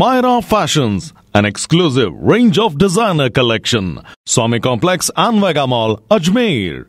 Myra Fashions, an exclusive range of designer collection. Swami Complex and Vega Mall, Ajmer.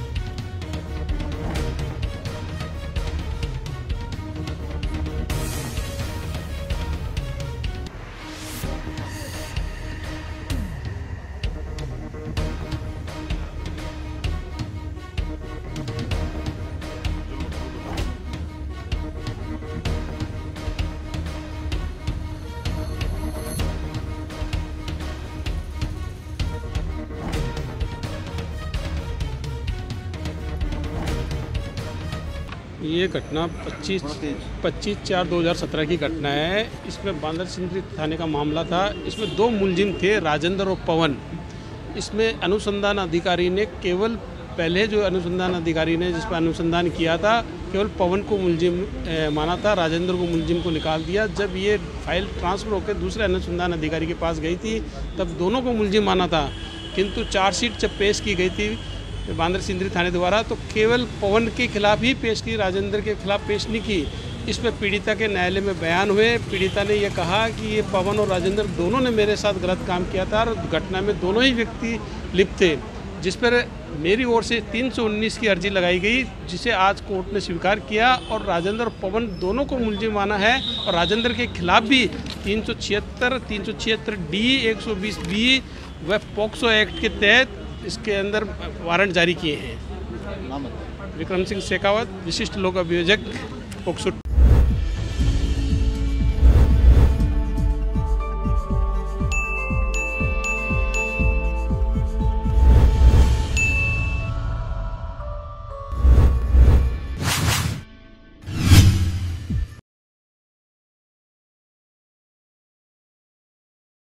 ये घटना 25/4/2017 की घटना है। इसमें बांदर सिंधरी थाने का मामला था। इसमें दो मुलजिम थे, राजेंद्र और पवन। इसमें अनुसंधान अधिकारी ने केवल पहले जो अनुसंधान अधिकारी ने जिस पर अनुसंधान किया था, केवल पवन को मुलजिम माना था, राजेंद्र को मुलजिम को निकाल दिया। जब ये फाइल ट्रांसफ़र होकर दूसरे अनुसंधान अधिकारी के पास गई थी, तब दोनों को मुलजिम माना था, किंतु चार्जशीट जब पेश की गई थी बांदर सिंधरी थाने द्वारा, तो केवल पवन के खिलाफ ही पेश की, राजेंद्र के खिलाफ पेश नहीं की। इसमें पीड़िता के न्यायालय में बयान हुए। पीड़िता ने यह कहा कि ये पवन और राजेंद्र दोनों ने मेरे साथ गलत काम किया था और घटना में दोनों ही व्यक्ति लिप्त थे, जिस पर मेरी ओर से 319 की अर्जी लगाई गई, जिसे आज कोर्ट ने स्वीकार किया और राजेंद्र और पवन दोनों को मुलजिम माना है। और राजेंद्र के खिलाफ भी 376, 376D, 120B व पॉक्सो एक्ट के तहत इसके अंदर वारंट जारी किए हैं। विक्रम सिंह शेखावत, विशिष्ट लोक अभियोजक, पोक्सो।